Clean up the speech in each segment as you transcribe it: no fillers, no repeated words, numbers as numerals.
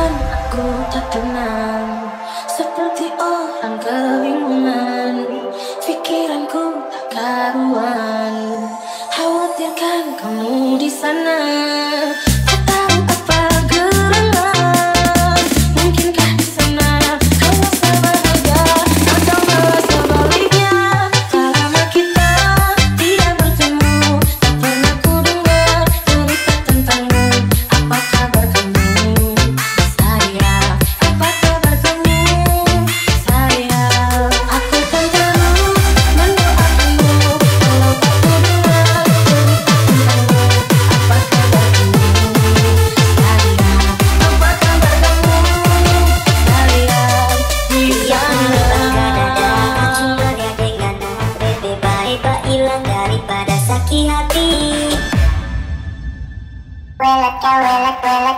Kadang aku tak tenang, seperti orang kebingungan. Pikiranku tak karuan, khawatirkan kamu di sana. Tak tahu apa gerangan, mungkinkah di sana kau rasa bahagia, atau malah sebaliknya. Karena kita tidak bertemu, tak pernah ku dengar cerita tentangmu. Apa kabar kamu, sayang? Apa kabar kamu, sayang? Aku kan terus mendoakanmu, walau tak ku dengar cerita tentangmu. Apa kabar kamu, sayang? Apa kabar kamu, sayang? Di Yang sana. berlangkah dada, cuma dengan bebe baik hilang daripada sakit hati. Welek ya welek welek.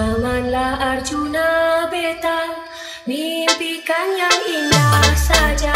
Zamanlah Arjuna beta, mimpikan yang indah saja.